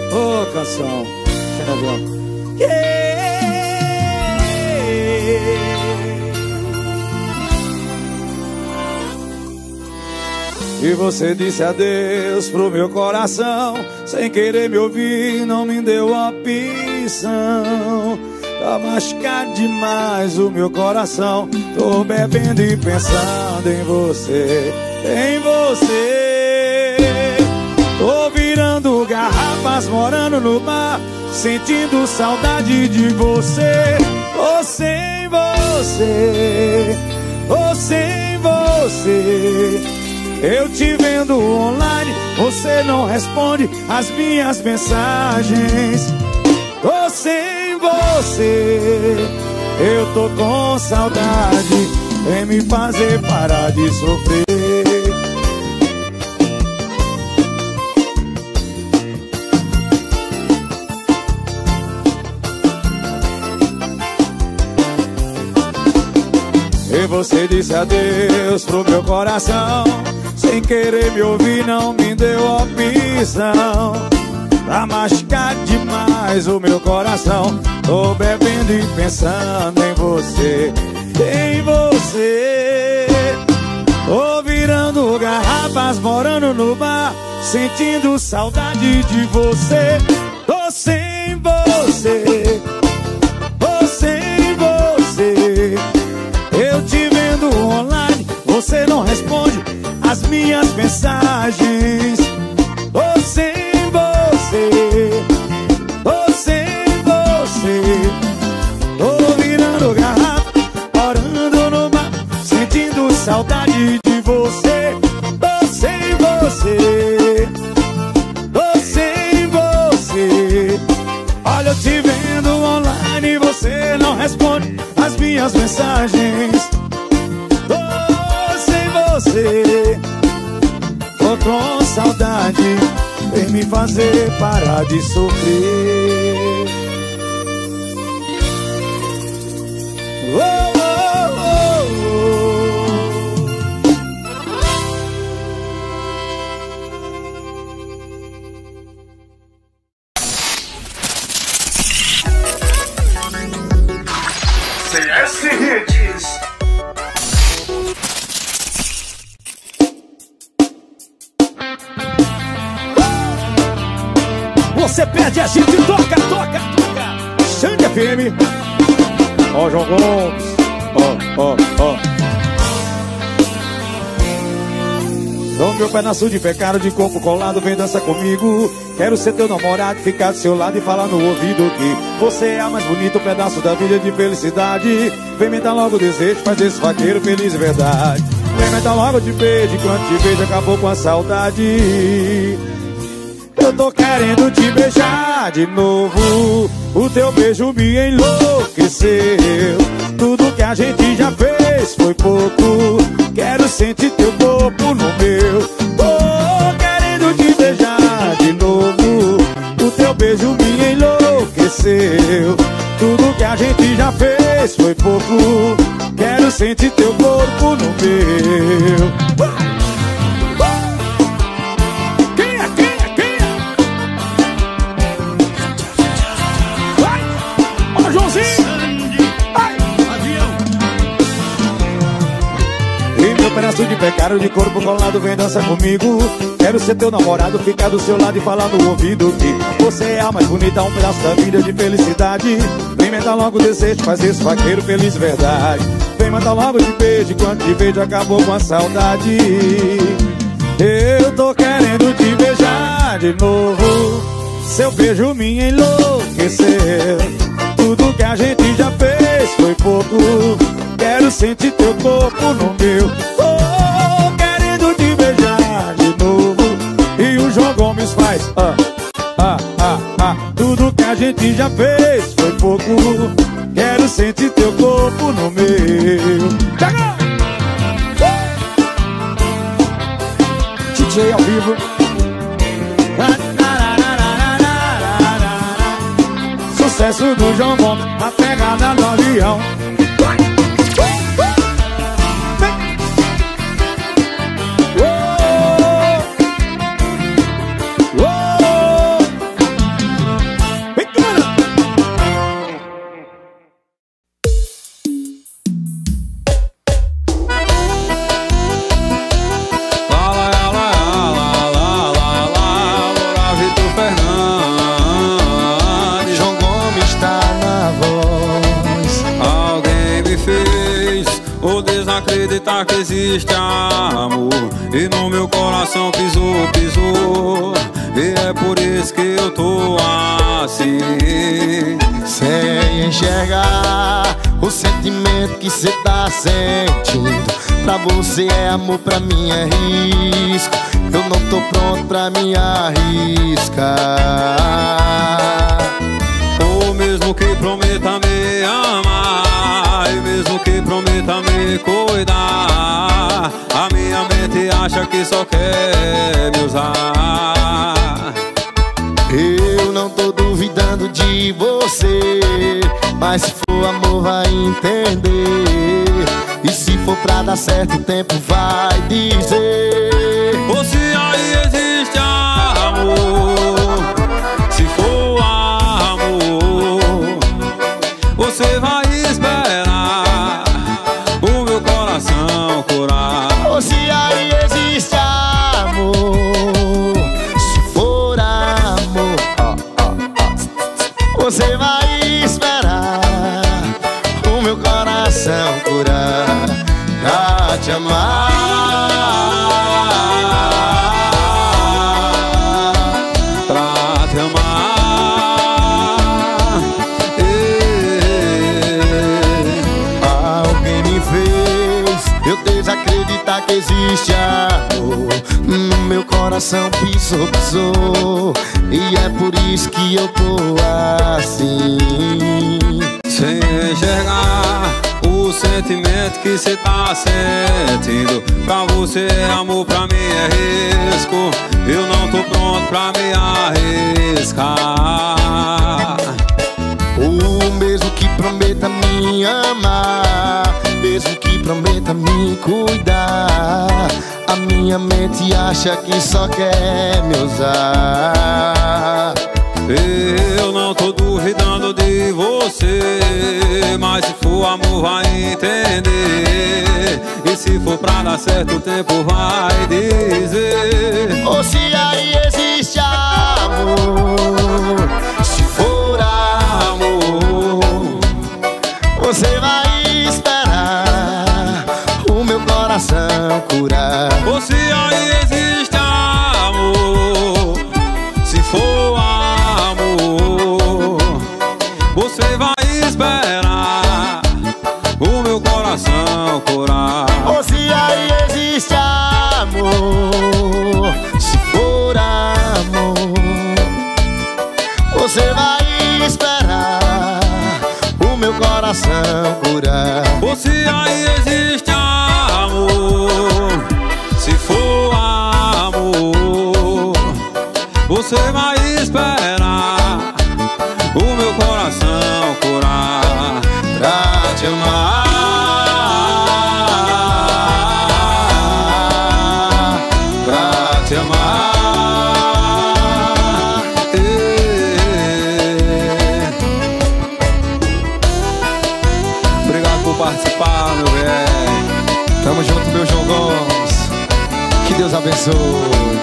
Ô, canção. E você disse adeus pro meu coração, sem querer me ouvir, não me deu opção. Tá machucado demais o meu coração, tô bebendo e pensando em você, em você. Tô virando garrafas, morando no bar, sentindo saudade de você. Ô, sem você, ô, sem você. Eu te vendo online, você não responde as minhas mensagens. Tô sem você, eu tô com saudade, vem me fazer parar de sofrer. E você disse adeus pro meu coração, sem querer me ouvir, não me deu opção. Tá machucado demais o meu coração, tô bebendo e pensando em você, em você. Tô virando garrafas, morando no bar, sentindo saudade de você. Tô sem você, tô sem você. Eu te vendo online, você não responde as minhas mensagens. Tô sem você, tô sem você. Tô virando garrafa, orando no mar, sentindo saudade de você. Tô sem você, tô sem você. Olha, eu te vendo online, você não responde as minhas mensagens. Tô sem você, tô com saudade, vem me fazer parar de sofrer. Oh, oh, CS Hits. você pede, a gente toca, toca, toca. Xande FM. Ó, João Gomes. Ó, ó, ó. Dou meu pedaço de pecado, de corpo colado, vem dançar comigo. Quero ser teu namorado, ficar do seu lado e falar no ouvido que você é a mais bonita, um pedaço da vida de felicidade. Vem me dar logo o desejo, faz esse vaqueiro feliz de verdade. Vem me dar logo de beijo, quando te vejo acabou com a saudade. Eu tô querendo te beijar de novo, o teu beijo me enlouqueceu. Tudo que a gente já fez foi pouco, quero sentir teu corpo no meu. Tô querendo te beijar de novo, o teu beijo me enlouqueceu. Tudo que a gente já fez foi pouco, quero sentir teu corpo no meu. Pedaço de pecado, de corpo colado, vem dançar comigo. Quero ser teu namorado, ficar do seu lado e falar no ouvido que você é a mais bonita, um pedaço da vida de felicidade. Vem me dar logo o desejo, faz esse vaqueiro feliz de verdade. Vem mandar logo de beijo, quando te vejo acabou com a saudade. Eu tô querendo te beijar de novo, seu beijo me enlouqueceu. Tudo que a gente já fez foi pouco, quero sentir teu corpo no meu. Tô querendo te beijar de novo, e o João Gomes faz tudo que a gente já fez foi pouco, quero sentir teu corpo no meu. DJ ao vivo. Sucesso do João Gomes, a pegada do avião. acreditar que existe amor, e no meu coração pisou, pisou. E é por isso que eu tô assim, sem enxergar o sentimento que cê tá sentindo. Pra você é amor, pra mim é risco. Eu não tô pronto pra me arriscar. ou mesmo que prometa me amar, e mesmo que prometa me cuidar, a minha mente acha que só quer me usar. Eu não tô duvidando de você, mas se for amor vai entender. E se for pra dar certo o tempo vai dizer. Ou se aí existe amor, se for amor, você vai esperar o meu coração curar. Ou se aí existe amor, se for amor, você vai esperar o meu coração curar pra te amar, pra te amar. Alguém me fez eu desacreditar que existe amor. No meu coração pisou, pisou. E é por isso que eu tô assim, Sem enxergar o sentimento que cê tá sentindo. Pra você é amor, pra mim é risco. Eu não tô pronto pra me arriscar. o mesmo que prometa me amar, mesmo que prometa me cuidar, a minha mente acha que só quer me usar. Eu não tô duvidando de você, mas se for amor vai entender. E se for pra dar certo o tempo vai dizer. Ou se aí existe amor, se for amor, você vai esperar o meu coração curar. Ou se aí existe amor, se for amor, você vai esperar o meu coração curar. Ou se aí existe amor, se for amor, você vai esperar o meu coração curar. Ou se aí existe amor, se for amor, você vai esperar o meu coração curar Pra te amar, pra te amar. Obrigado por participar, meu velho. tamo junto, meu João Gomes. Que Deus abençoe.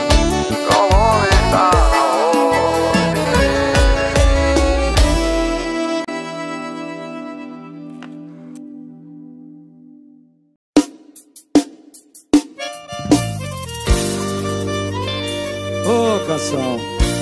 Ô, canção.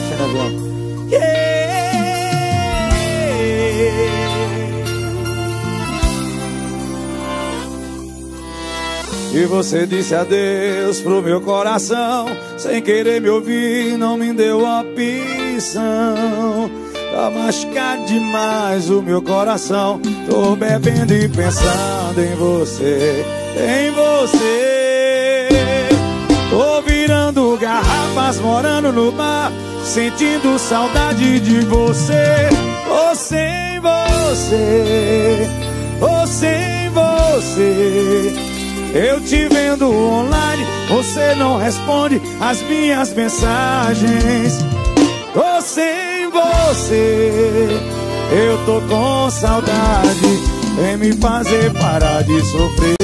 E você disse adeus pro meu coração, sem querer me ouvir, não me deu opção. Tá machucado demais o meu coração, tô bebendo e pensando em você, em você. Tô virando garrafas, morando no bar, sentindo saudade de você. Tô sem você, tô sem você. Eu te vendo online, você não responde as minhas mensagens. Tô sem você, eu tô com saudade, vem me fazer parar de sofrer.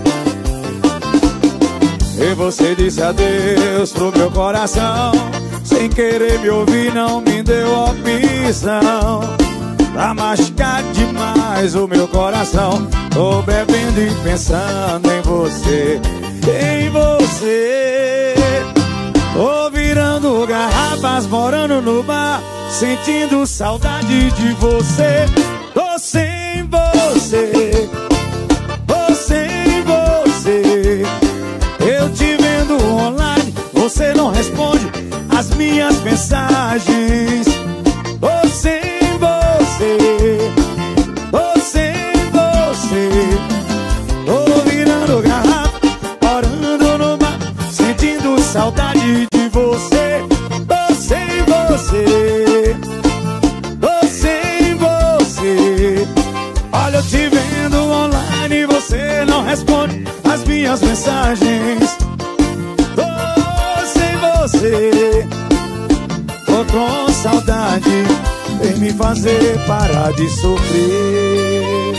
E você disse adeus pro meu coração, sem sem querer me ouvir, não me deu opção. Tá machucado demais o meu coração. Tô bebendo e pensando em você, em você. Tô virando garrafas, morando no bar, sentindo saudade de você. Tô sem você, tô sem você. Eu te vendo online, você não responde as minhas mensagens. Tô sem você, tô sem você. Tô virando garrafa, orando no mar, sentindo saudade de você. Tô sem você, tô sem você. Olha, eu te vendo online, você não responde as minhas mensagens. Tô sem você, tô com saudade, vem me fazer parar de sofrer.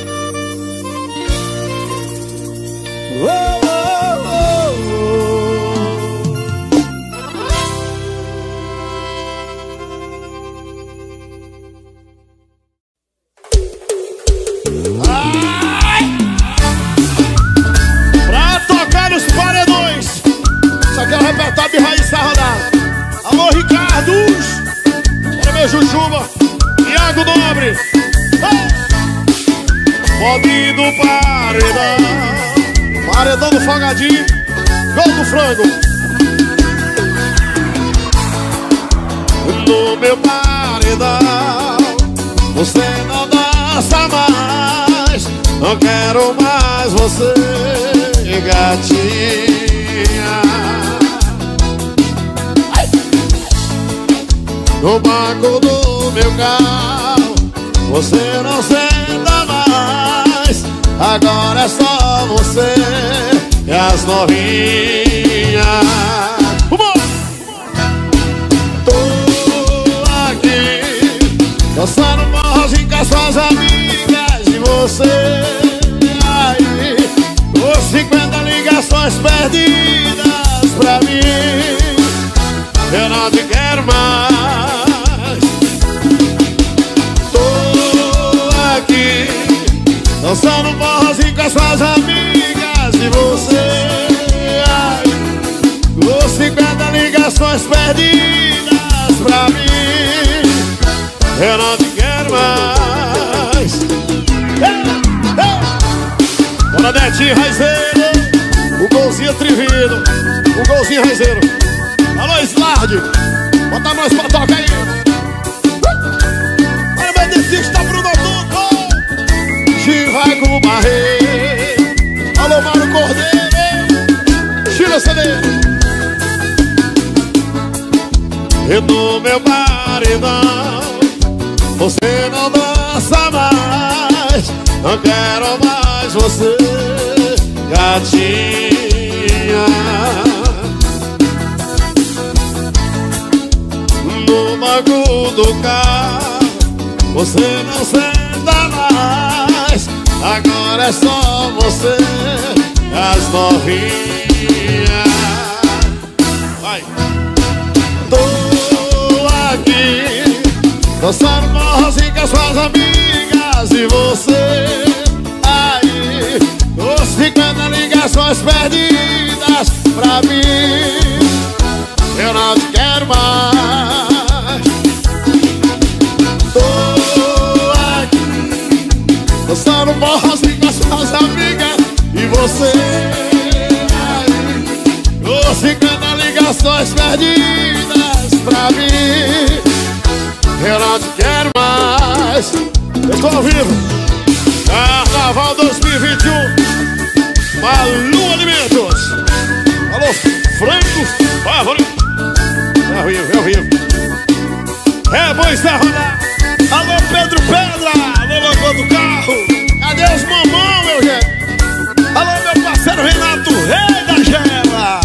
Oh, oh, oh, oh. Pra tocar nos paredões, isso aqui é o repertório de Raiz da rodada. Alô, Ricardos, bora meu Jujuba, Iago Nobre. Pode do paredão, paredão do Folgadinho, gol do frango. No meu paredão, você não dança mais, não quero mais você, gatinha. No banco do meu carro, você não senta mais, agora é só você e as novinhas. Tô aqui, dançando morrozinho com as suas amigas e você aí, com 50 ligações perdidas pra mim. Eu não te quero mais. Tô aqui, dançando morrozinho com as suas amigas e você ai, com 50 ligações perdidas pra mim. Eu não te quero mais. Bora, Netinho Raizeiro, o golzinho trivido, o golzinho Raizeiro. Alô, Slard, bota nós pra tocar aí. Olha, meu dentista, Bruno Duto, Givai com o Barreiro. Alô, Mário Cordeiro, tira o CD. E no meu paredão, você não dança mais, não quero mais você, gatinha. No banco do carro, você não senta mais, agora é só você, as novinhas. Vai. Tô aqui, dançando morrozinho com as suas amigas e você aí, com 50 ligações perdidas pra mim. Eu não te quero mais. Tô aqui, dançando morrozinho com as suas amigas e você aí, com 50 ligações perdidas pra mim. Eu não te quero mais. Eu estou ao vivo, Carnaval 2021, Malu Alimentos. Alô, Franco Favorito. É ao vivo. É bom estar rodando. Alô, Pedro Pedra. Alô, louco do carro. Cadê os mamão, meu gente? Alô, meu parceiro Renato, rei da gela.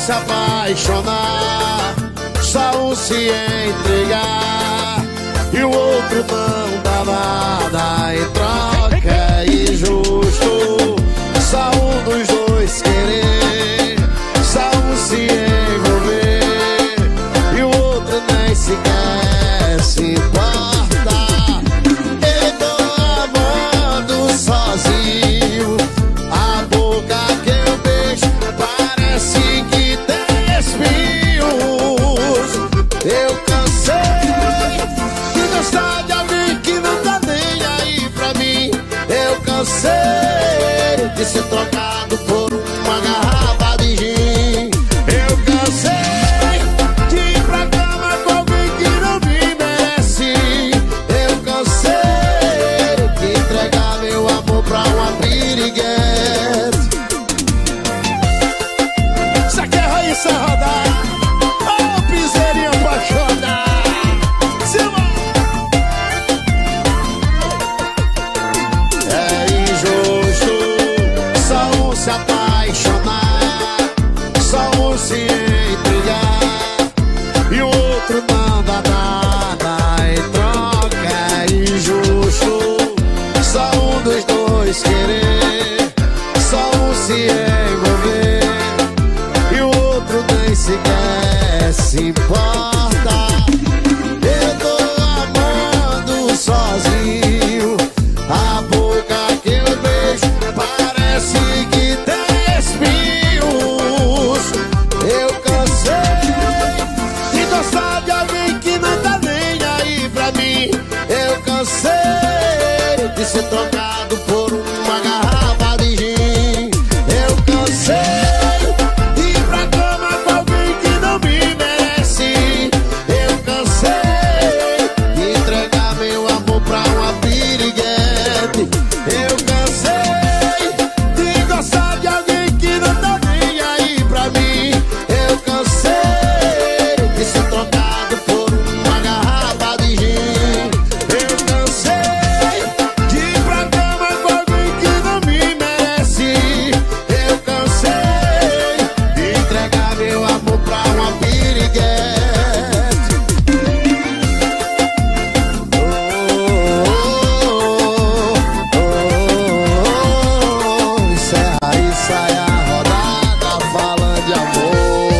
se apaixonar, só um se entregar e o outro não dá nada em troca. É injusto só um dos dois querer, só um se envolver e o outro nem sequer se importa. Eu tô amando sozinho, a boca que eu beijo parece que tem espinhos. Eu cansei de gostar de alguém que não tá nem aí pra mim. Eu cansei de ser trocado por uma garrafa de gin. Eu cansei de ir pra cama com alguém que não me merece. Eu cansei de entregar meu amor pra uma piriguete. Isso aqui é Raíssa Rodar, ô piseirinho apaixonado. É injusto só um se apaixonar, só um se entregar e o outro não dá nada em troca. É injusto só um dos dois querer, só um se envolver e o outro nem sequer se importa. Eu tô amando sozinho, a boca que eu beijo parece que tem espinhos. Eu cansei de gostar de alguém que não tá nem aí pra mim. Eu cansei de ser trocado por uma garrafa de gin. Eu cansei de ir pra cama com alguém que não me merece. Eu cansei de entregar meu amor pra uma piriguete. Eu cansei de gostar de alguém que não tá nem aí pra mim. Eu cansei de ser trocado por uma garrafa de gin. Eu cansei de ir pra cama com alguém que não me merece. Eu cansei de entregar meu amor pra uma piriguete. Isso aí é a rodada falando de amor.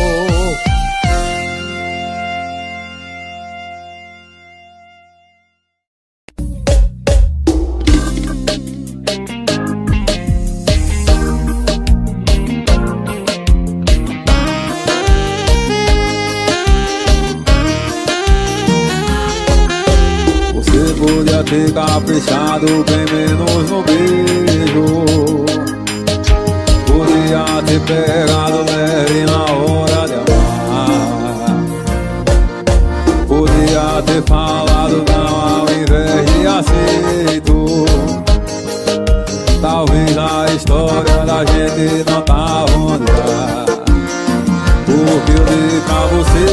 Você podia ter caprichado bem menos no beijo, podia ter pegado leve na hora de amar, podia ter falado não ao invés de aceito. Talvez a história da gente não tá onde tá, porque eu dei pra você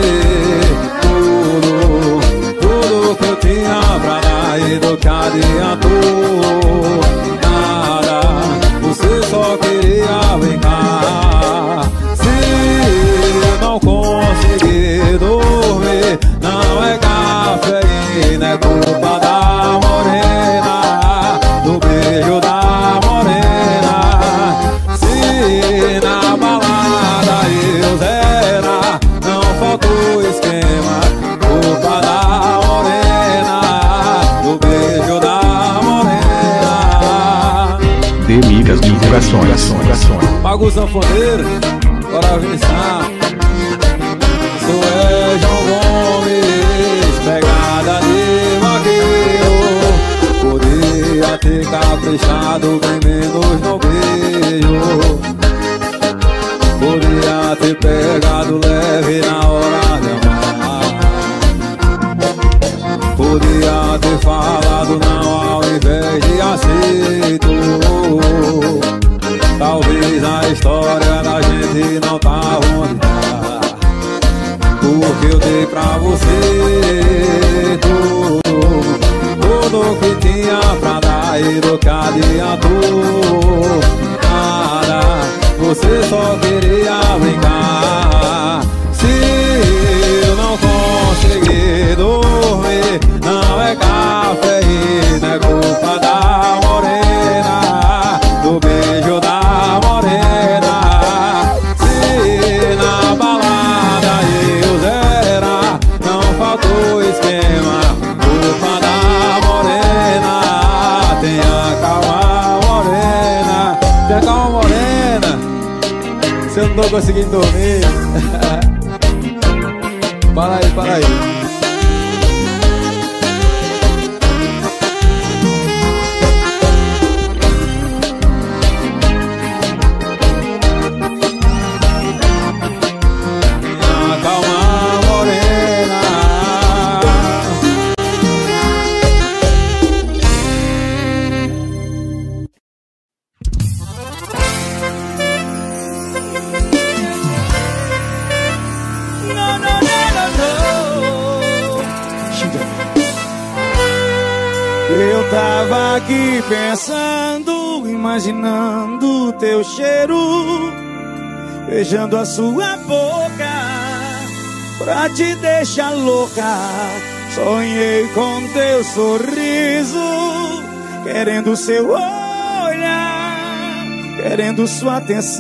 tudo que eu tinha pra dar e do que adiantou nada. Você só queria brincar. Se eu não conseguir dormir, não é cafeína, é culpa da morena, do beijo da morena. Se na balada eu zera, não faltou esquema, culpa da morena, do beijo da morena. Demigas Divulgações. Paga o sanfoneiro, bora avisar. Sou João Gomes, pegada de vaqueiro. Podia ter caprichado bem menos no beijo, podia ter pegado leve na hora de amar, podia ter falado não ao invés de aceito. Talvez a história da gente não tá onde tá, porque eu dei pra você tudo que tinha pra dar e do que adiantou nada. Você só queria brincar. Se eu não tô conseguindo dormir. Para aí, para aí. Calma, morena. Eu tava aqui pensando, imaginando teu cheiro, beijando a sua boca pra te deixar louca. Sonhei com teu sorriso, querendo seu olhar, querendo sua atenção,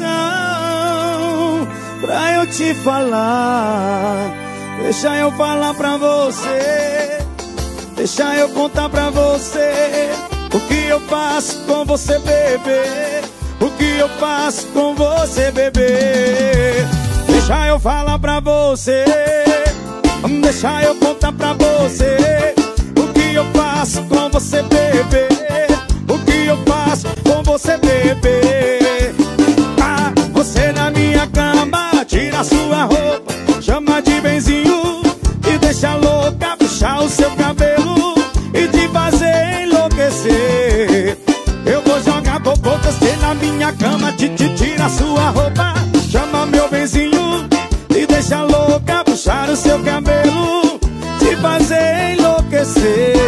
pra eu te falar. Deixa eu falar pra você, deixa eu contar pra você o que eu faço com você, bebê. O que eu faço com você, bebê. Deixa eu falar pra você, deixa eu contar pra você o que eu faço com você, bebê. O que eu faço com você, bebê. Ah, você na minha cama, tira sua roupa, chama de benzinho e deixa louca, puxar o seu cabelo e te fazer enlouquecer. Eu vou jogar popô, você na minha cama, tira sua roupa, chama meu benzinho e deixa louca, puxar o seu cabelo, te fazer enlouquecer.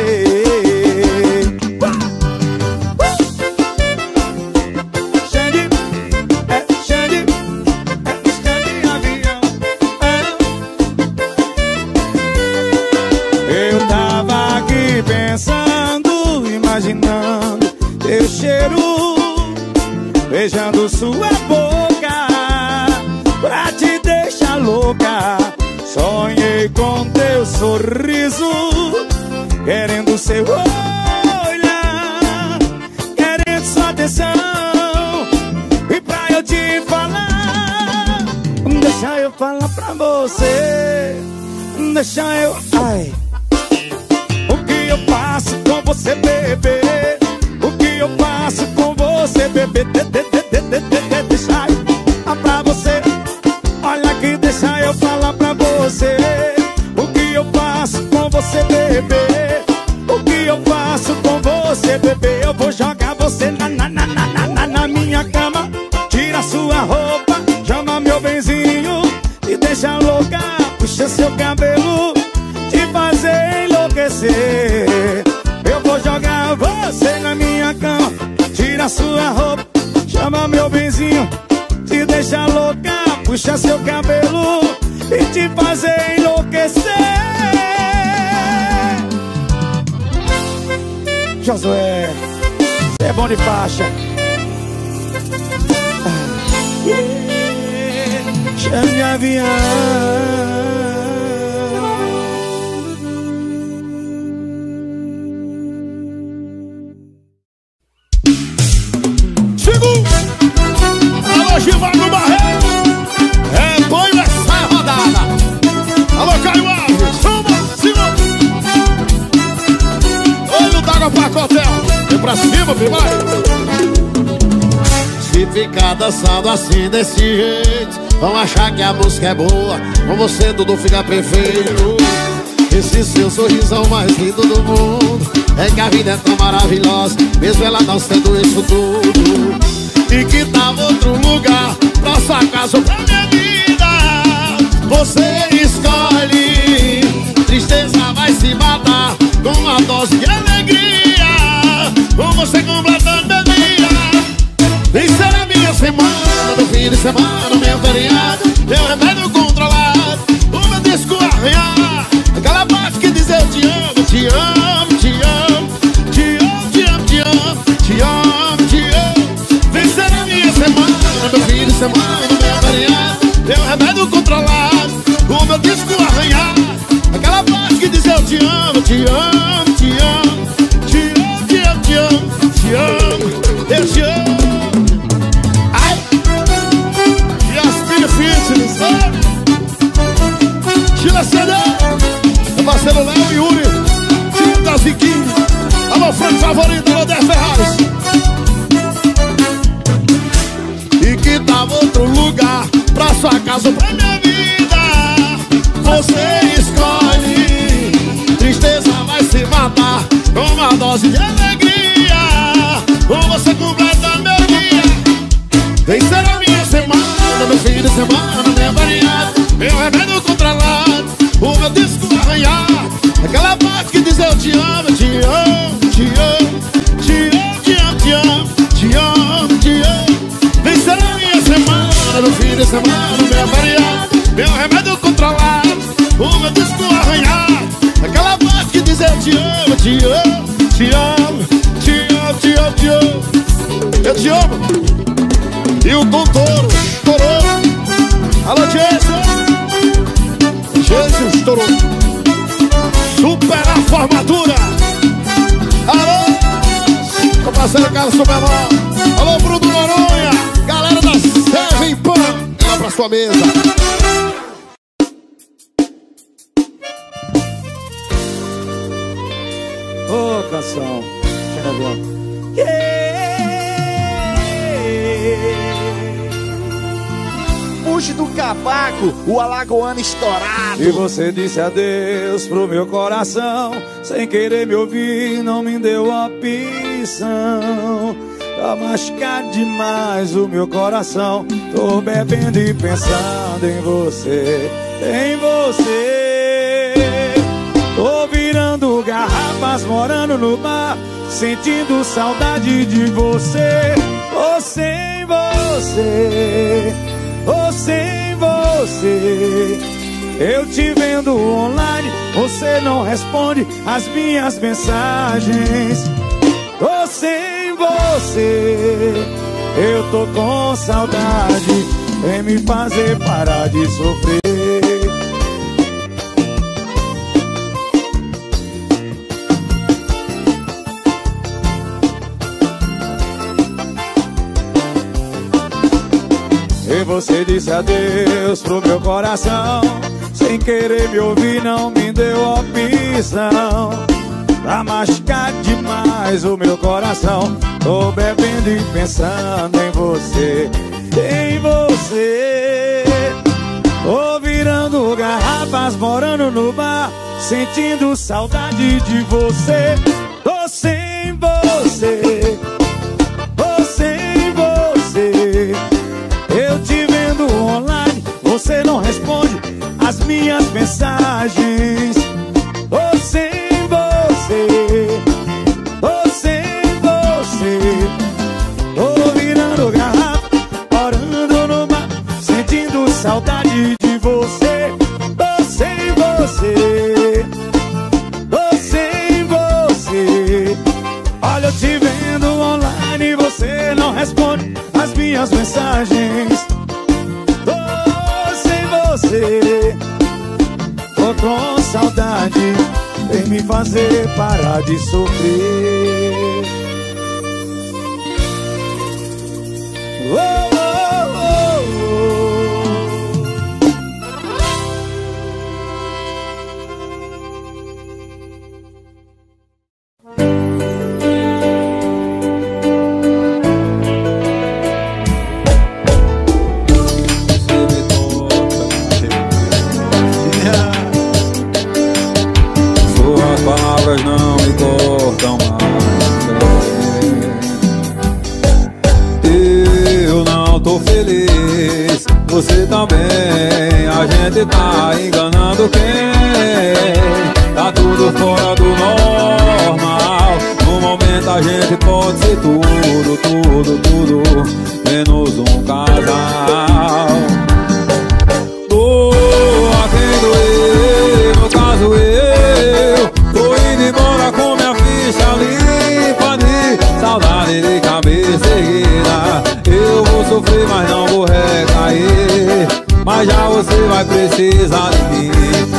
Xande, Xande, Xande avião. Eu tava aqui pensando, imaginando teu cheiro, beijando sua boca pra te deixar louca. Sonhei com teu sorriso, querendo seu olhar, querendo sua atenção, e pra eu te falar, deixa eu falar pra você, deixa eu... Ai. O que eu faço com você, bebê? O que eu faço com você, bebê? Deixa eu falar pra você. Olha aqui, deixa eu falar pra você. O que eu faço com você, bebê? O que eu faço com você, bebê? Eu vou jogar você na minha cama, tira sua roupa, chama meu benzinho e deixa louca, puxa seu cabelo, te fazer enlouquecer. Eu vou jogar você na minha cama, tira sua roupa, chama meu benzinho, te deixa louca, puxa seu cabelo e te fazer enlouquecer. Josué, cê é bom de faixa. Chame avião. Alô, Givago Barreiro, é boi nessa rodada. Alô, Caio Alves, cima. Olho d'água pra Cotel, vem pra cima, filho, vai. Se ficar dançando assim desse jeito, vão achar que a música é boa, com você tudo fica perfeito. Esse seu sorrisão mais lindo do mundo, é que a vida é tão maravilhosa, mesmo ela não sendo isso tudo. E que tava outro lugar, pra sua casa ou pra minha vida, você escolhe. Tristeza vai se matar com uma dose de alegria, com você completando minha vida. Vem ser a minha semana, no fim de semana, meu feriado, meu remédio controlado, o meu disco arranhar, aquela parte que diz eu te amo, te amo, te amo, te amo, te amo, te amo, te amo, te amo. Vem ser a minha semana, meu fim de semana, meu feriado, meu remédio controlado, o meu disco arranhar, aquela parte que diz eu te amo, te amo, te amo, te amo, te amo, te amo, te amo, eu te amo. pra sua casa ou pra minha vida. Você escolhe. Tristeza vai se matar com uma dose de alegria. Ou você completa meu dia. Vem ser a minha semana, meu fim de semana, minha variada, meu remédio controlado, o meu disco arranhado, aquela voz que diz eu te amo, te amo, te amo, te amo, te amo, te amo, te amo, te amo. Vem ser a minha semana, meu fim de semana, minha variada, meu remédio controlado, o meu disco arranhado, aquela voz que diz eu te amo, te amo, te amo, te amo, te amo, te amo. Eu te amo. E o doutor estourou. Alô, Jesus. Jesus estourou. Supera a formatura. Alô, meu parceiro Carlos Superman. Alô, Bruno Noronha. Galera da Seven Pan, lá pra sua mesa. Ô, canção. Puxe do cavaco, o alagoano estourado. E você disse adeus pro meu coração, sem querer me ouvir, não me deu opção. Tá machucado demais o meu coração, tô bebendo e pensando em você, em você. Tô virando garrafas, morando no bar, sentindo saudade de você. Tô sem você, tô sem você. Eu te vendo online, você não responde as minhas mensagens. Tô sem você, eu tô com saudade, vem me fazer parar de sofrer. E você disse adeus pro meu coração, sem querer me ouvir, não me deu opção. Tá machucado demais o meu coração, tô bebendo e pensando em você, em você. Tô virando garrafas, morando no bar, sentindo saudade de você. Tô sem você, tô sem você. Eu te vendo online, você não responde as minhas mensagens. Tô sem você, tô sem você. Tô virando garrafa, orando no mar, sentindo saudade de você. Tô sem você, tô sem você. Olha, eu te vendo online, você não responde as minhas mensagens. Tô sem você, tô com saudade, vem me fazer parar de sofrer. Oh, oh, oh, não me cortam mais. Eu não tô feliz, você também. A gente tá enganando quem? Tá tudo fora do normal. No momento a gente pode ser tudo, tudo, tudo, menos um casal. Doa quem doer, no caso eu tô indo embora com minha ficha limpa de saudade de cabeça erguida. Eu vou sofrer, mas não vou recair, mas já você vai precisar de mim.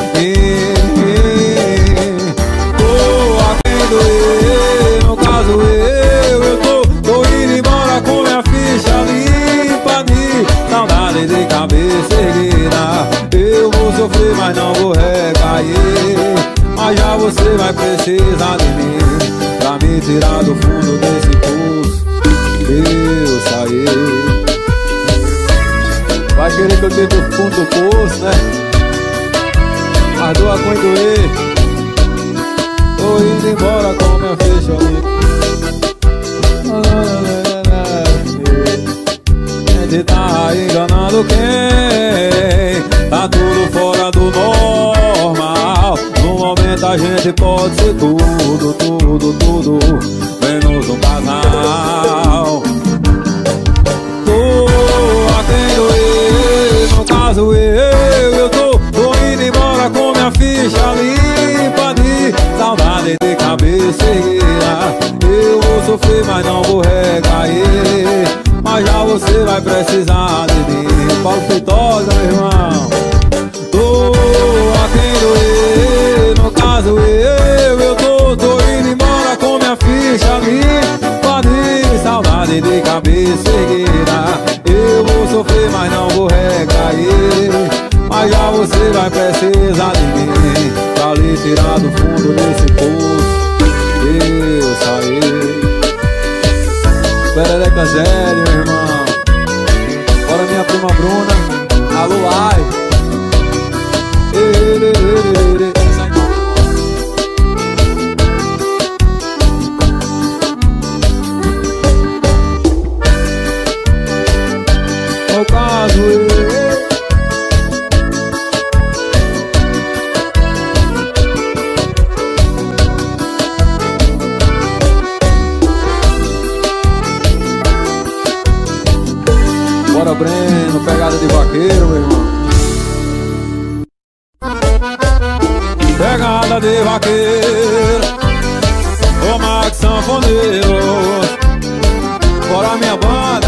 Tô a quem doer, no caso eu tô indo embora com minha ficha limpa de saudade de cabeça erguida. Eu vou sofrer, mas não vou recair, mas já você vai precisar de mim pra me tirar do fundo desse poço. Eu saí. Vai querer que eu tire do fundo do poço, né? Mas doa com doer. Tô indo embora com minha ficha ali. Gente tá enganando quem? Tá tudo fora do normal. No momento a gente pode ser tudo, tudo, tudo, menos um casal. Tô a quem doer, no caso eu tô indo embora com minha ficha limpa de saudade de cabeça erguida. Eu vou sofrer, mas não vou recair. Mas já você vai precisar de mim. Paulo Feitosa, meu irmão. Tô a quem doer, no caso eu tô indo embora com minha ficha limpa de saudade de cabeça erguida. Eu vou sofrer, mas não vou recair. Mas já você vai precisar de mim pra lhe tirar do fundo desse poço. Eu saí. Perereca Zé, meu irmão. Bora minha prima Bruna. Alô, ai. No caso Bora Breno, pegada de vaqueiro, meu irmão. Pegada de vaqueiro, ô Max Sanfoneiro. Bora minha banda.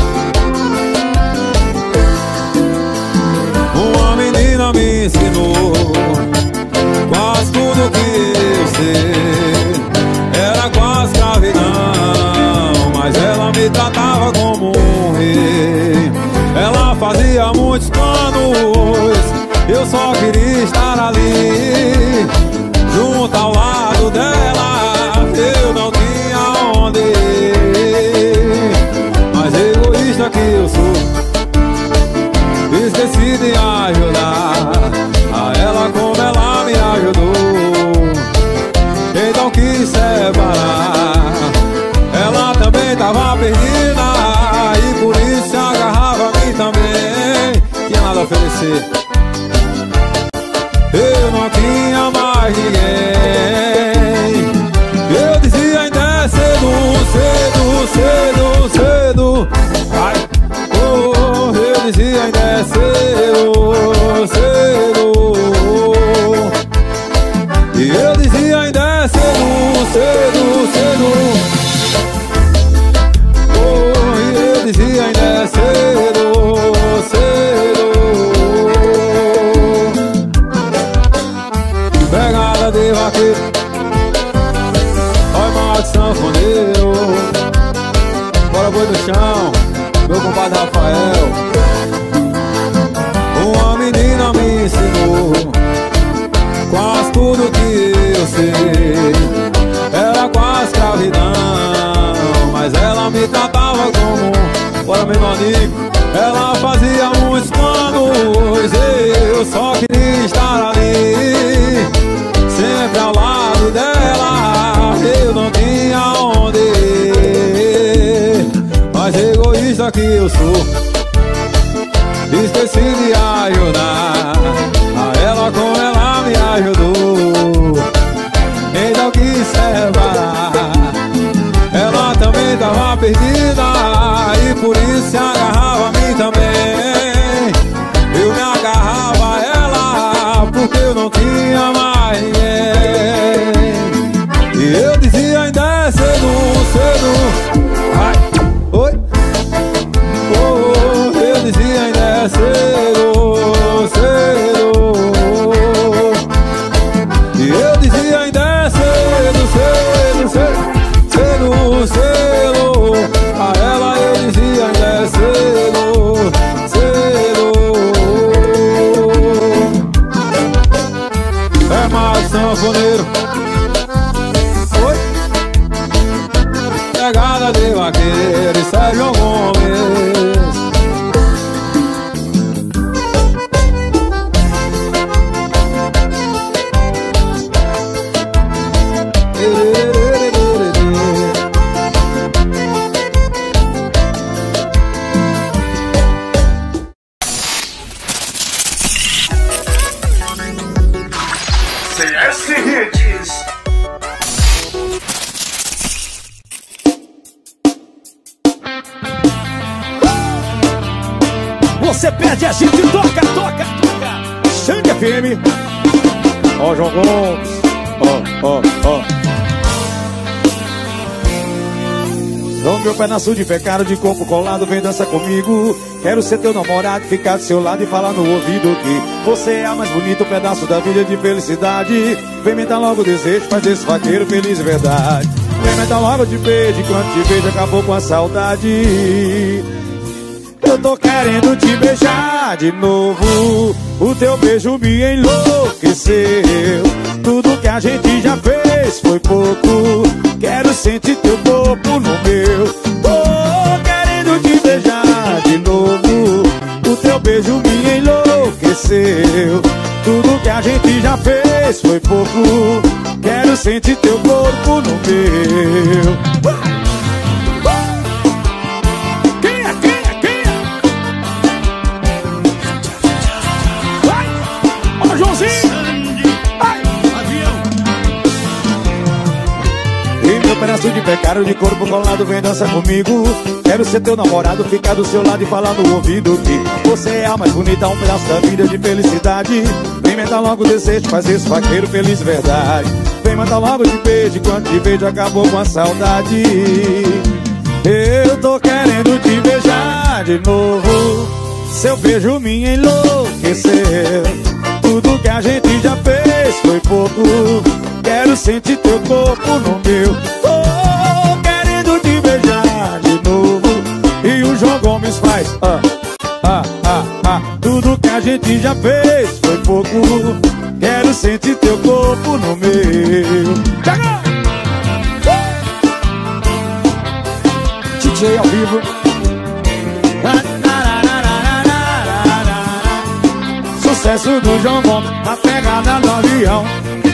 Uma menina me ensinou quase tudo que eu sei. Era quase escravidão, mas ela me tratava como um rei. Ela fazia muitos planos, eu só queria estar ali, junto ao lado dela. Eu não tinha onde ir, mas egoísta que eu sou, esqueci de ajudar a ela como ela me ajudou. Então quis separar, ela também tava perdida e por isso se agarrava a mim também. Tinha nada a oferecer, eu não tinha mais ninguém. Eu dizia ainda é cedo, cedo, cedo, cedo. Ai, oh, eu dizia ainda é cedo, cedo. E eu dizia ainda é cedo, cedo, cedo. Oh, e eu dizia ainda é cedo, cedo. Pegada de vaqueiro, olha Max Sanfoneiro. Bora boi no chão, meu compadre Rafael. Uma menina me ensinou quase tudo que eu sei. Era quase escravidão, mas ela me tratava como bora meu amigo. Ela fazia muitos planos, eu só queria estar ali, sempre ao lado dela. Eu não tinha onde ir, mas egoísta que eu sou, esqueci de ajudar a ela como ela me ajudou. Então quis separar, ela também tava perdida e por isso se agarrava a mim também. Eu me agarrava a ela porque eu não tinha mais ninguém. E eu dizia ainda é cedo, cedo. Ai, oi. Oh, eu dizia ainda é cedo, cedo. E eu dizia ainda é cedo, cedo, cedo, cedo, cedo. A ela eu dizia ainda é cedo. você perde a gente. Toca, toca, toca. Xande FM. Ó, João Gomes. Ó. Dou meu pé na sul de pecado, de corpo colado, vem dança comigo. Quero ser teu namorado, ficar do seu lado e falar no ouvido que você é a mais bonita, um pedaço da vida de felicidade. Vem me dar logo o desejo, faz esse vaqueiro feliz de verdade. Vem me dar logo de beijo, quando te vejo acabou com a saudade. Eu tô querendo te beijar de novo, o teu beijo me enlouqueceu. Tudo que a gente já fez foi pouco, quero sentir teu corpo no meu. Tô querendo te beijar de novo, o teu beijo me enlouqueceu. Tudo que a gente já fez foi pouco, quero sentir teu corpo no meu. Pedaço de pecado, de corpo colado, vem dança comigo. Quero ser teu namorado, ficar do seu lado e falar no ouvido que você é a mais bonita, um pedaço da vida de felicidade. Vem mandar logo o desejo, faz esse vaqueiro feliz de verdade. Vem mandar logo de beijo, quando te vejo acabou com a saudade. Eu tô querendo te beijar de novo, seu beijo me enlouqueceu. Tudo que a gente já fez foi pouco, quero sentir teu corpo no meu. Tô querendo te beijar de novo, e o João Gomes faz tudo que a gente já fez foi pouco, quero sentir teu corpo no meu. DJ ao vivo. Sucesso do João Gomes, a pegada do avião.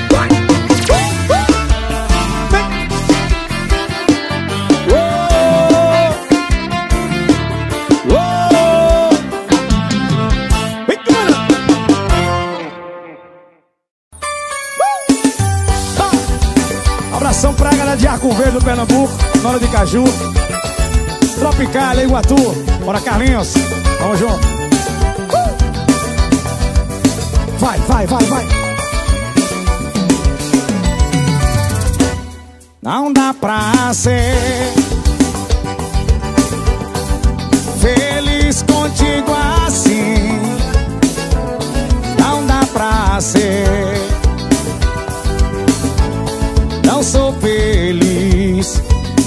Abração pra galera de Arco Verde do Pernambuco, Nora de Caju, Tropical, Iguatu. Bora, Carlinhos, vamos junto. Vai. Não dá pra ser feliz contigo assim. Não dá pra ser. Não sou feliz.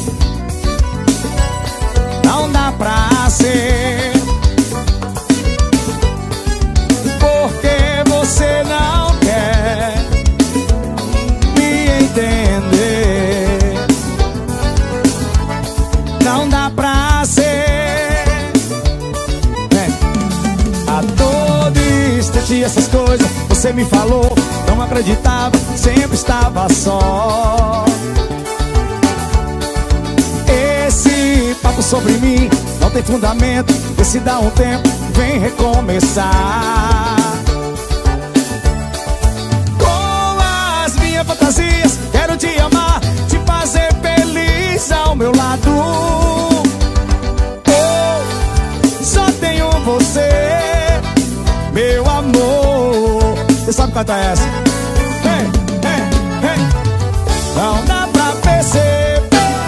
Não dá pra ser. Porque você não quer me entender. Não dá pra ser. A todo instante essas coisas você me falou, não acreditava, sempre estava só. Esse papo sobre mim não tem fundamento, vê se dá um tempo, vem recomeçar. Com as minhas fantasias, quero te amar, te fazer feliz ao meu lado. Oh, só tenho você, meu amor. Você sabe cantar essa? Não dá pra perceber,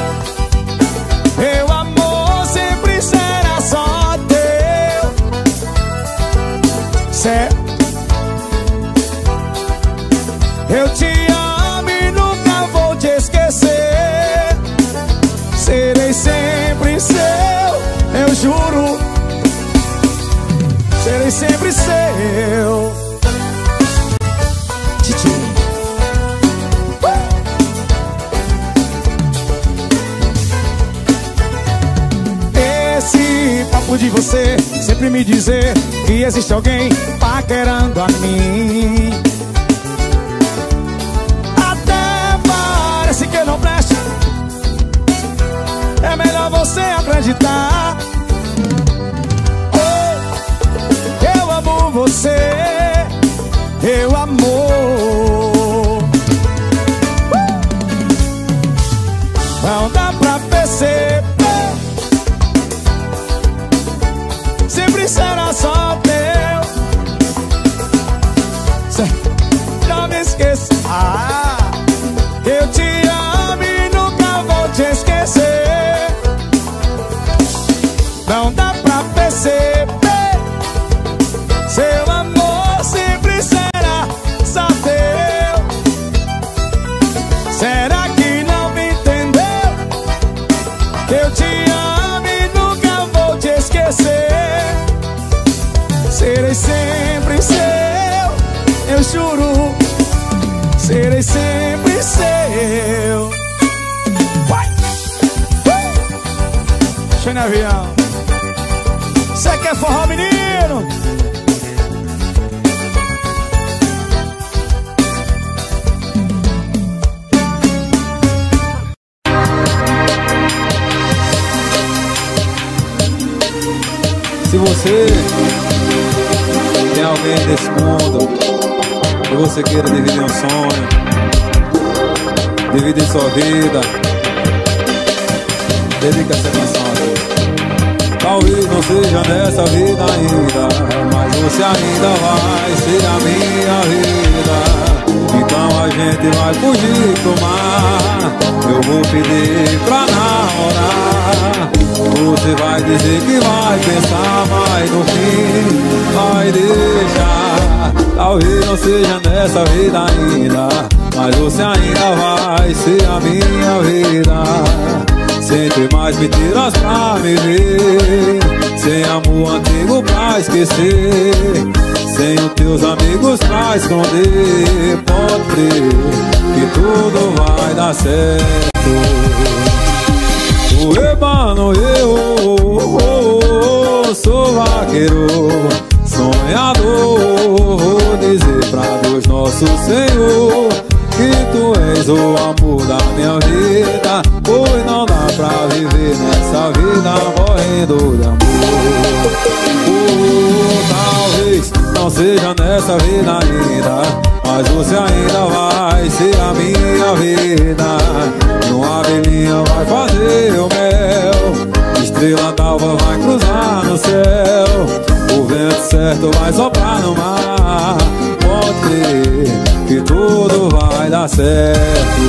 meu amor sempre será só teu. Eu te amo e nunca vou te esquecer. Serei sempre seu, eu juro. Serei sempre seu. Esse papo de você sempre me dizer que existe alguém paquerando a mim. Até parece que eu não presto, é melhor você acreditar. Oh, eu amo você, meu amor. Não dá pra perceber, sempre será só teu. Não me esqueça, eu te amo e nunca vou te esquecer. Não dá pra perceber, seu amor sempre será só teu. Será que não me entendeu? Eu te amo e nunca vou te esquecer. Serei sempre seu, eu juro. Serei sempre seu. Vai! Deixa no avião. Cê quer forró, menino? Se você tem alguém nesse mundo que você queira dividir um sonho, dividir sua vida, dedica essa canção a Deus. Talvez não seja nessa vida ainda, mas você ainda vai ser a minha vida. Então a gente vai fugir pro mar, eu vou pedir pra namorar. Você vai dizer que vai pensar, mas no fim vai deixar. Talvez não seja nessa vida ainda, mas você ainda vai ser a minha vida. Sem ter mais mentiras pra me ver, sem amor antigo pra esquecer, sem os teus amigos pra esconder. Pode crer que tudo vai dar certo. Mano, eu sou vaqueiro, sonhador. Vou dizer pra Deus nosso Senhor que tu és o amor da minha vida, pois não dá pra viver nessa vida morrendo de amor. Talvez não seja nessa vida ainda, mas você ainda vai ser a minha vida. E uma abelhinha vai fazer o mel, estrela d'alva vai cruzar no céu, o vento certo vai soprar no mar. Pode crer que tudo vai dar certo.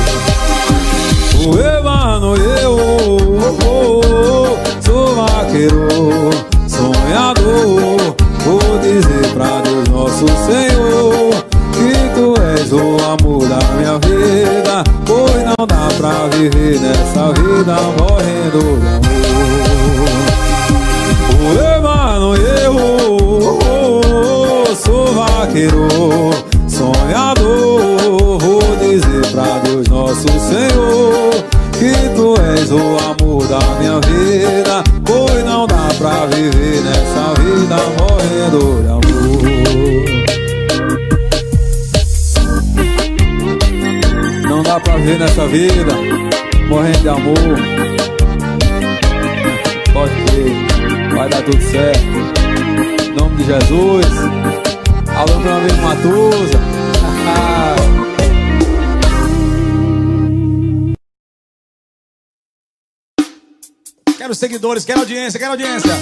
Mano, eu sou vaqueiro, sonhador. Vou dizer pra Deus nosso Senhor que tu és o amor da minha vida, pois não dá pra viver nessa vida morrendo de amor. Mano, eu sou vaqueiro, sonhador. Vou dizer pra Deus nosso Senhor que tu és o amor da minha vida, pois não dá pra viver nessa vida morrendo de amor. Não dá pra viver nessa vida morrendo de amor. Pode crer, vai dar tudo certo. Em nome de Jesus. Alô, meu amigo Matusa. Quero seguidores, quero audiência, quero audiência.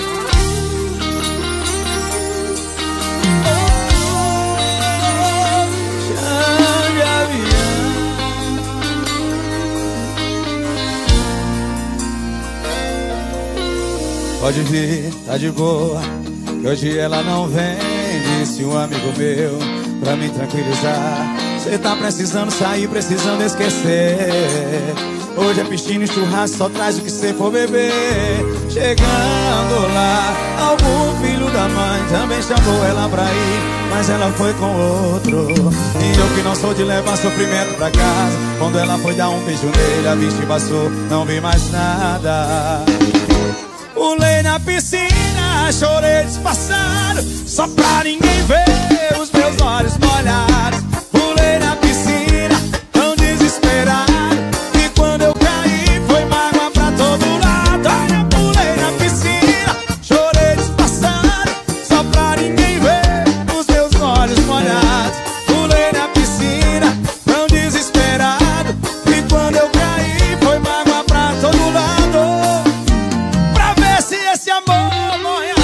Pode vir, tá de boa, que hoje ela não vem. Disse um amigo meu, pra me tranquilizar. Cê tá precisando sair, precisando esquecer. Hoje é piscina e churrasco, só traz o que cê for beber. Chegando lá, algum filho da mãe também chamou ela pra ir, mas ela foi com outro. E eu que não sou de levar sofrimento pra casa, quando ela foi dar um beijo nele, a bicha passou, não vi mais nada. Pulei na piscina, chorei disfarçado, só pra ninguém ver os meus olhos molhados. Pulei na piscina, tão desesperado, e quando eu caí foi mágoa pra todo lado. Olha, pulei na piscina, chorei disfarçado, só pra ninguém ver os meus olhos molhados. Pulei na piscina, tão desesperado, e quando eu caí foi mágoa pra todo lado. Esse amor morre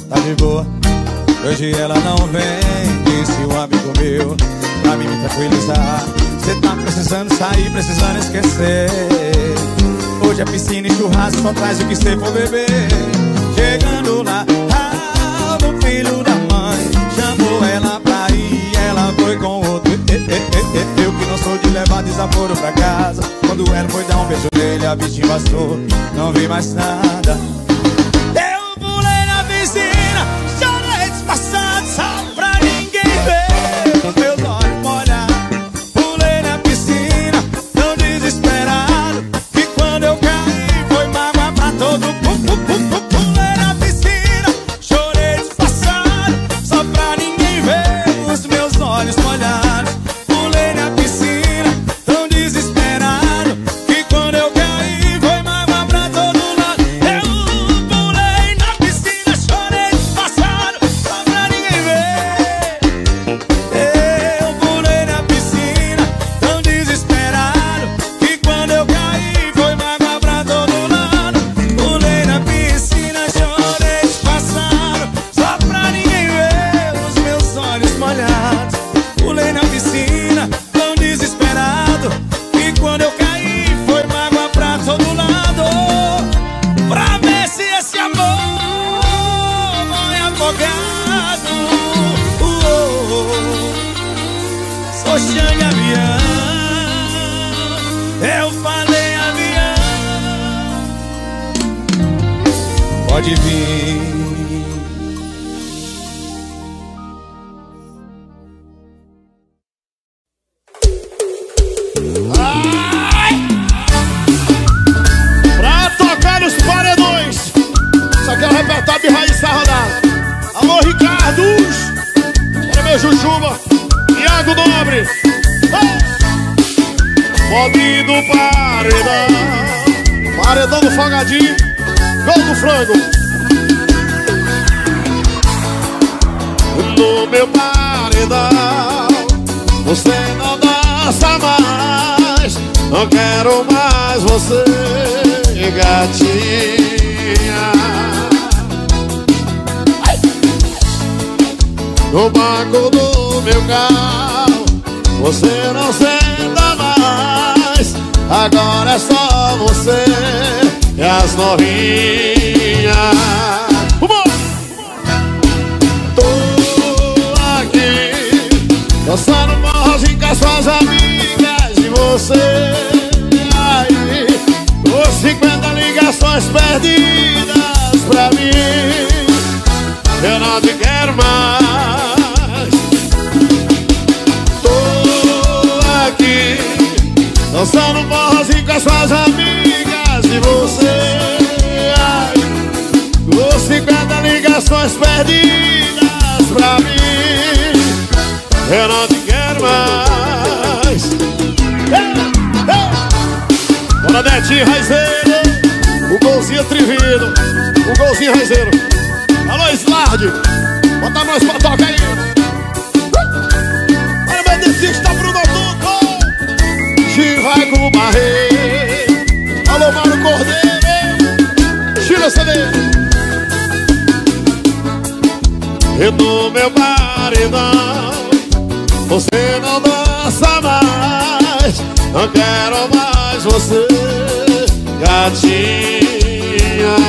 tá de boa. Hoje ela não vem, disse um amigo meu, pra mim me tranquilizar. Cê tá precisando sair, precisando esquecer. Hoje é piscina e churrasco, só traz o que cê for beber. Chegando lá, o filho da mãe chamou ela pra ir, ela foi com outro. Eu que não sou de levar desaforo pra casa. Quando ela foi dar um beijo nele, a bichinha passou, não vi mais nada. Eu pulei na piscina, chorei disfarçado, só pra ninguém ver os meus olhos molhados. Pulei na piscina, tão desesperado, que quando eu caí foi mágoa pra todo mundo. Pulei na piscina, chorei disfarçado, só pra ninguém ver os meus olhos molhados. Pulei na piscina, tão desesperado, que quando eu caí foi mágoa pra todo lado. Eu pulei na piscina, chorei disfarçado, só pra ninguém ver. Eu pulei na piscina, tão desesperado, que quando eu caí foi mágoa pra todo lado. Pulei na piscina, chorei disfarçado, só pra ninguém ver os meus olhos molhados. Pulei na piscina, tão desesperado, e quando eu caí foi mágoa pra todo lado. Pra ver se esse amor morre afogado. Sou Xande Avião, eu falei avião. Pode vir. Pra tocar nos paredões. Isso aqui é o repertório de raiz da rodada. Alô, Ricardos. Bora, meu Jujuba. Iago Nobre. Bob do paredão. Paredão do Folgadinho. Gol do Frango. No meu paredão, você não dança mais. Não quero mais você, gatinha. No banco do meu carro, você não senta mais. Agora é só você e as novinhas. Tô aqui dançando morrozinho com as suas amigas. E você aí, com 50 ligações perdidas pra mim. Eu não te quero mais. Tô aqui dançando morrozinho com as suas amigas. E você aí, com 50 ligações perdidas pra mim. Eu não te quero mais. Bora, Netinho Raizeiro. O golzinho trivido. O golzinho Raizeiro. Alô, Slard. Bota nós pra tocar aí. Olha o medicista Bruno Duco. Gil vai com o Barreiro. Alô, Mário Cordeiro. Tira essa dele. E no meu paredão, você não dança mais. Não quero mais você, gatinha.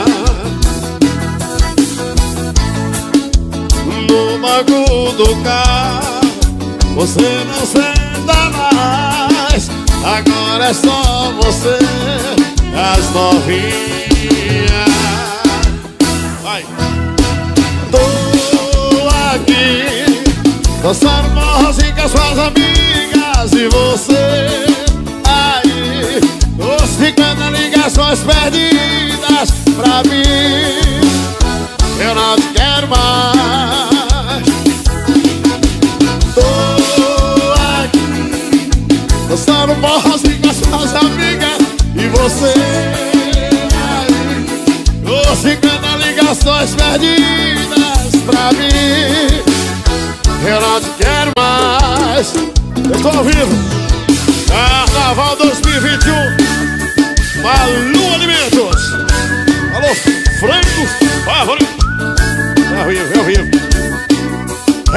No banco do carro, você não senta mais. Agora é só você, as novinhas. Vai. Tô aqui dançando morrozinho com as suas amigas. E você aí, os 50 ligações perdidas pra mim. Eu não te quero mais. Tô aqui dançando morrozinho com as suas amigas. E você aí, os 50 ligações perdidas pra mim. Eu não te quero mais. Eu tô ao vivo. Carnaval 2021. Malu Alimentos. Alô, Franco favorito.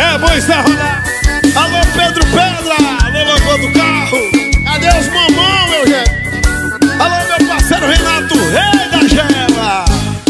É bom estar rodar. Alô, Pedro Pedra, alô, logo do carro. Cadê os mamão, meu gente? Alô, meu parceiro Renato, rei da gela.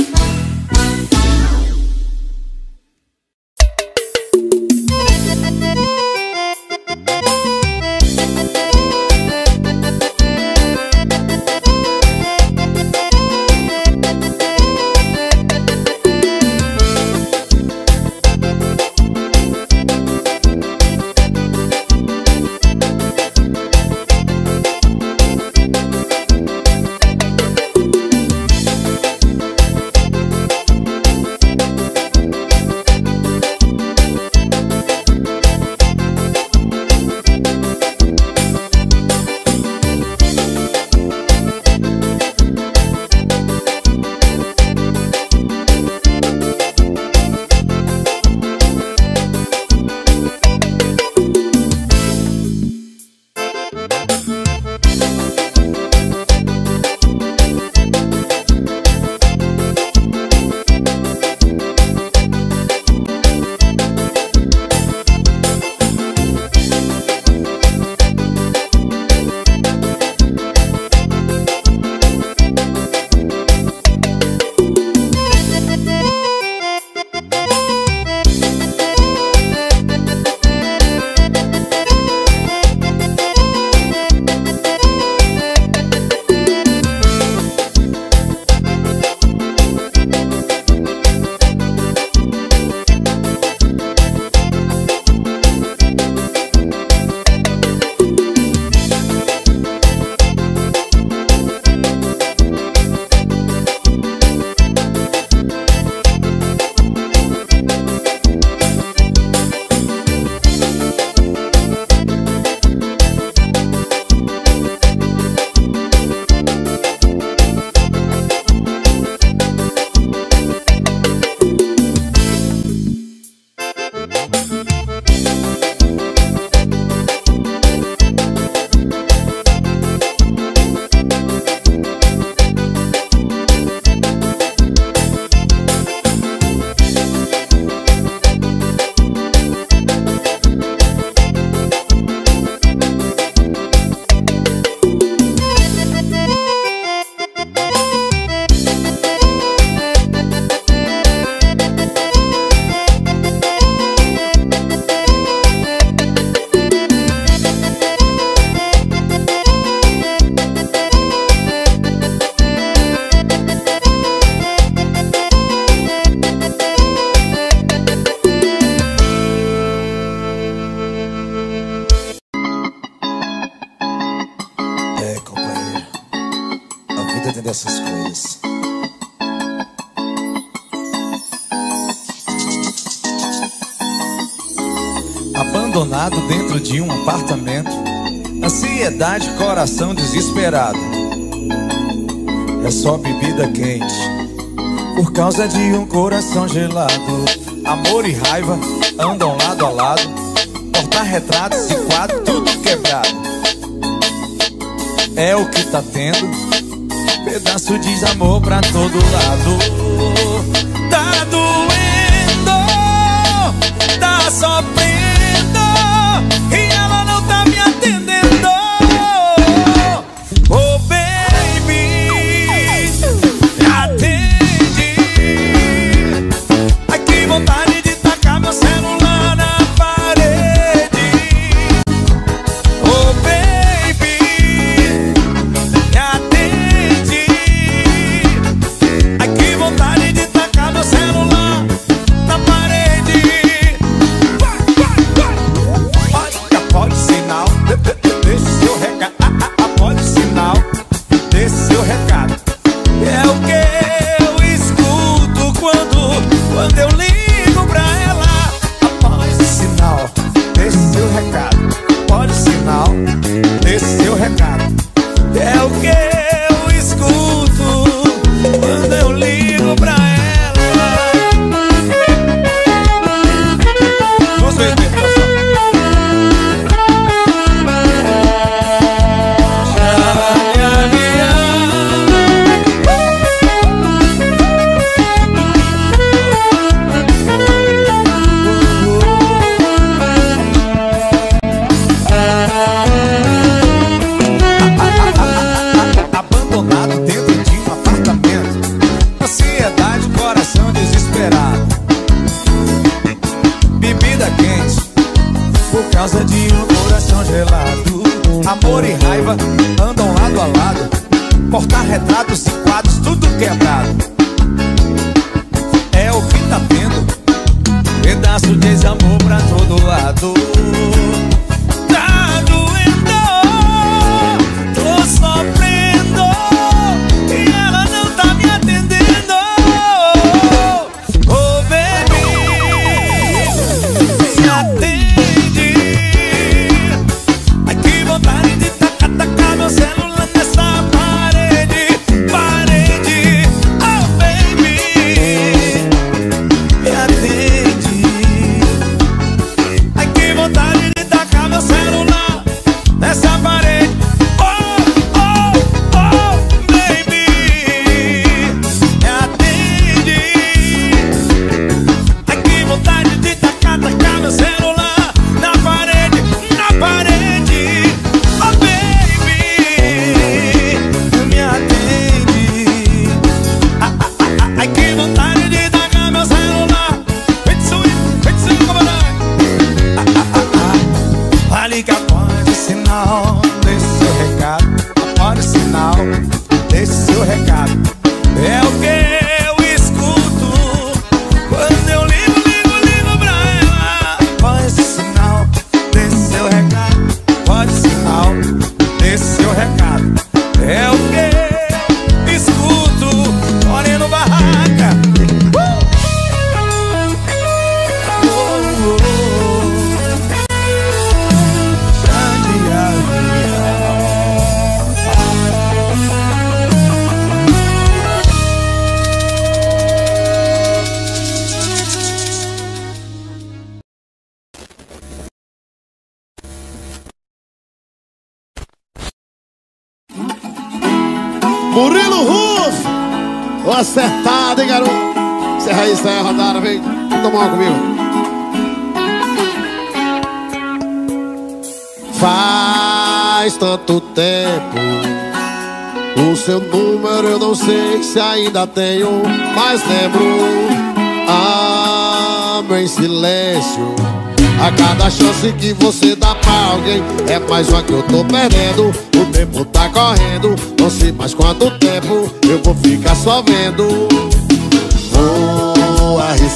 Dessas coisas. Abandonado dentro de um apartamento, ansiedade, coração desesperado. É só bebida quente por causa de um coração gelado. Amor e raiva andam lado a lado, porta-retratos e quadro tudo quebrado. É o que tá tendo, pedaço de desamor pra todo lado. Tá doendo, tá sofrendo, e ela não tá me atendendo. Oh baby, me atende. Ai que vontade de tacar meu celular na parede. Oh baby, me atende. Ai que vontade de tacar meu celular na parede. Olha, pode sinal, deixa o seu recado. Pode sinal, deixa o seu recado. É o que eu escuto quando eu ligo pra ela. Pode sinal, deixa o seu recado. Pode sinal, deixa o seu recado. É o que eu escuto quando eu ligo pra ela. Vamos ver, pessoal. causa de um coração gelado. Amor e raiva andam lado a lado. Porta-retratos e quadros, tudo quebrado. É o que tá tendo, pedaço de desamor pra todo lado. Tá doendo, tô sofrendo, e ela não tá me atendendo. Oh baby, me atende. Ai que vontade de tacar meu celular nessa parede. Oh baby, me atende. Ai que vontade de tacar meu celular nessa parede. Oh baby, me atende. Ai que vontade de tacar meu celular na parede. Oh baby, me atende. Ai que vontade de tacar meu celular. Vem sweet, como não. Fale que apode o sinal, deixe seu recado. Apode o sinal, deixe seu recado. É o que eu escuto quando eu ligo pra ela. Apode esse sinal, deixe seu recado. Apode o sinal, deixe seu recado. É o que eu escuto, moreno barraca. Murilo Russo. Tô acertado, hein, garoto? Encerra aí, encerra a rodada, vem. Toma uma comigo. Faz tanto tempo, o seu número eu não sei se ainda tenho, mas lembro. Amo em silêncio. A cada chance que você dá pra alguém é mais uma que eu tô perdendo. O tempo tá correndo, não sei mais quanto tempo eu vou ficar só vendo. Vou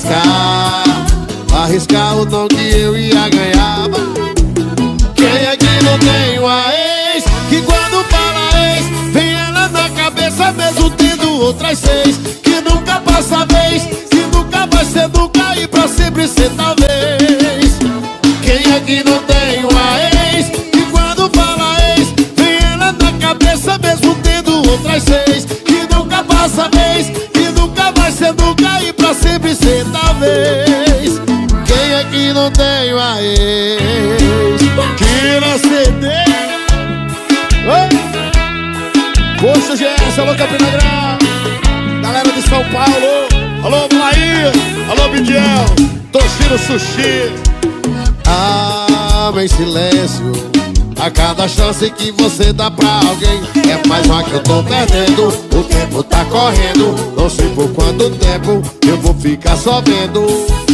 arriscar o não que eu ia ganhar. Quem é que não tem uma ex, que quando fala ex vem ela na cabeça mesmo tendo outras seis, que nunca passa a vez, que nunca vai ser nunca e pra sempre ser talvez. Quem é que não tem uma ex, que quando fala ex vem ela na cabeça mesmo tendo outras seis, que nunca passa a vez, que nunca vai ser nunca e pra sempre ser talvez. Quem é que não tem uma ex? Tira CD. Poxa, GS, alô Campina Grande. Galera de São Paulo. Alô Bahia. Alô Bidiel. Toshiro Sushi. Amo em silêncio. A cada chance que você dá pra alguém é mais uma que eu tô perdendo. O tempo tá correndo, não sei por quanto tempo eu vou ficar só vendo.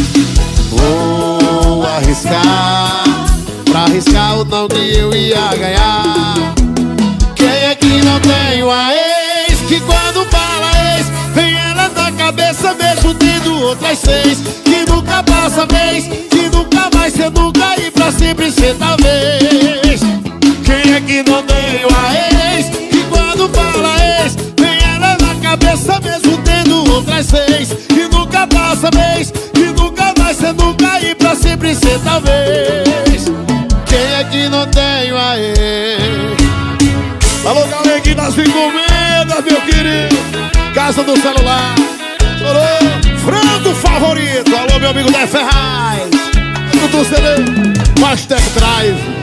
Vou arriscar, pra arriscar o não que eu ia ganhar. Quem é que não tem uma ex, que quando fala ex vem ela na cabeça mesmo tendo outras seis, que nunca passa vez, que nunca vai ser nunca e pra sempre ser talvez. Quem é que não tem uma ex, que quando fala ex vem ela na cabeça mesmo tendo outras seis, que nunca passa vez, que nunca vai ser nunca e pra sempre ser talvez. Quem é que não tem uma ex? Alô, galera aqui das encomendas, meu querido. Casa do celular. Alô, frango favorito. Alô, meu amigo Dé Ferraz. Do CD, Master Drive.